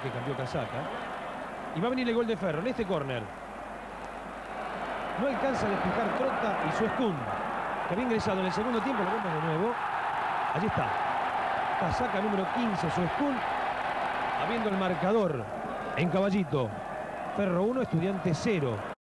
que cambió casaca. Y va a venir el gol de Ferro en este córner. No alcanza a despejar Trota y Suescún, que había ingresado en el segundo tiempo. Lo vemos de nuevo. Allí está. Casaca número 15, Suescún. Habiendo el marcador en Caballito. Ferro 1, Estudiantes 0.